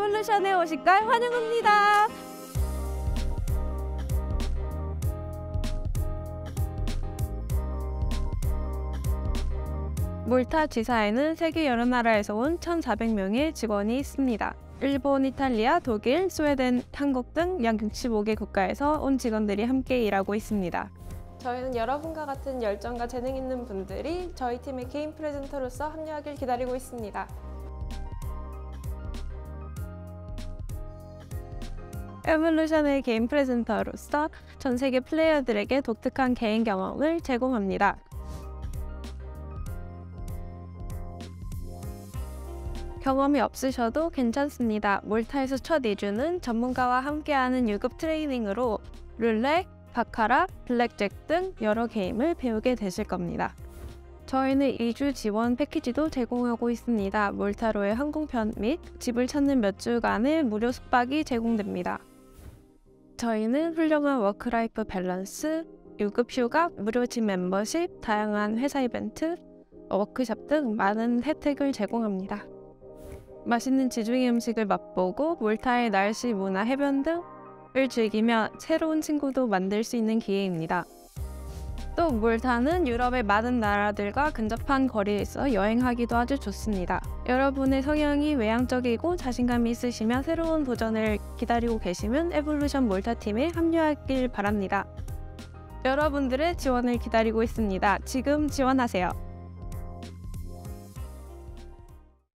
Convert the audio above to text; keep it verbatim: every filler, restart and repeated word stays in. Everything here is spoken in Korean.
에볼루션에 오신 걸 환영합니다. 몰타 지사에는 세계 여러 나라에서 온 천사백 명의 직원이 있습니다. 일본, 이탈리아, 독일, 스웨덴, 한국 등 약 육십오 개 국가에서 온 직원들이 함께 일하고 있습니다. 저희는 여러분과 같은 열정과 재능 있는 분들이 저희 팀의 개인 프레젠터로서 합류하길 기다리고 있습니다. 에볼루션의 개인 프레젠터로서 전 세계 플레이어들에게 독특한 개인 경험을 제공합니다. 경험이 없으셔도 괜찮습니다. 몰타에서 첫 이 주는 전문가와 함께하는 유 급 트레이닝으로 룰렛, 바카라, 블랙잭 등 여러 게임을 배우게 되실 겁니다. 저희는 이 주 지원 패키지도 제공하고 있습니다. 몰타로의 항공편 및 집을 찾는 몇 주간의 무료 숙박이 제공됩니다. 저희는 훌륭한 워크라이프 밸런스, 유 급 휴가, 무료 집 멤버십, 다양한 회사 이벤트, 워크숍 등 많은 혜택을 제공합니다. 맛있는 지중해 음식을 맛보고 몰타의 날씨, 문화, 해변 등을 즐기며 새로운 친구도 만들 수 있는 기회입니다. 또 몰타는 유럽의 많은 나라들과 근접한 거리에 있어 여행하기도 아주 좋습니다. 여러분의 성향이 외향적이고 자신감이 있으시며 새로운 도전을 기다리고 계시면 에볼루션 몰타 팀에 합류하길 바랍니다. 여러분들의 지원을 기다리고 있습니다. 지금 지원하세요.